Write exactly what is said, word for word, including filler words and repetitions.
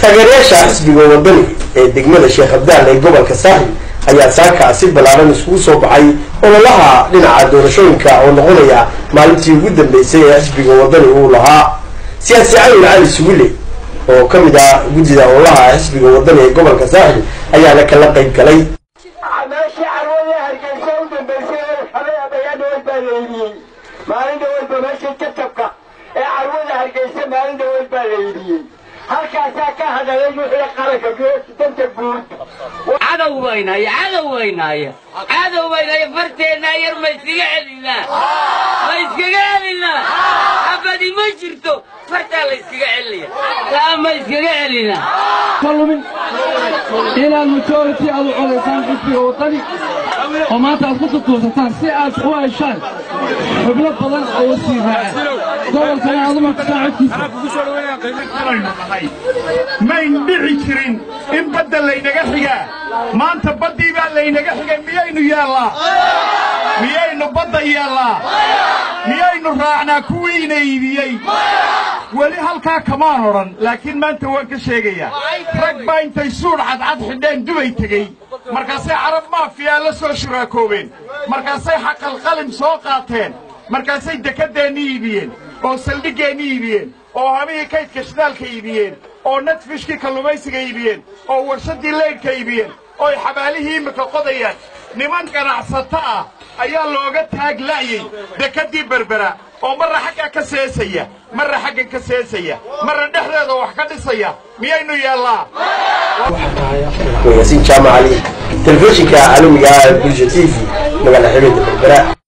taageerayaasha xisbiga wadani ee degmada Sheekh Abdaal ee gobolka Saaxil ayaa saaka si balaaran isugu soo baxay ololaha dhinaca doorashooyinka oo noqonaya maalintii ugu dambeysay ee xisbiga wadani uu lahaa siyaasi cali suule oo kamid ah gudida ololaha xisbiga wadani ee gobolka Saaxil ayaa la kala qayb galay maalin dawal bamasha katabka ee carwada hargeysa maalin dawal baa la yidhi halkaas ka hadalay wixii qaranka danta guud cadow weynaya cadow weynaya cadow weynaya farteena yar ma iskaga celina ma iskaga celina abadi ma jirto farta la iskaga celiya la ma iskaga celina كلهم إلى المجورتي أو عليسان في وطني وما تأخذ توسطان سئات خواشان حبلة بدن أو سيفاء دول كان عظمة ساعتي ما ينبعي كرين إن بدل لينا قحيقا ما أنت بدي بقى لينا قحيقا مياينو يا الله مياينو بدي يا الله مياينو راعنا كوين ايديي ولي هالكا كمان ورن لكن ما أنت وانك شيقيا رقبا انت يسور عد عد حدين دوي تقي مركاسي عرب مافيا لسو شراكوبين مركاسي حق القلم سوقاتين مركاسي دكدا نيبيين او سلدقا نيبيين او همي كيد كشدال كيبيين او نتفشكي كالوميسي كيبيين او ورشدي الليل كيبيين او حباليه مكا قضيان نمان كان عصطاء ايا لوغا تاق لايي دكدي بربرا oo marra xagga ka seesaya marra xagga ka seesaya marra dhexdeeda wax ka dhisaya miyaynu yeelaa وياسين جامع علي تلفزيون كعالمي على بلجيتيفي مقالة حبيبة البراء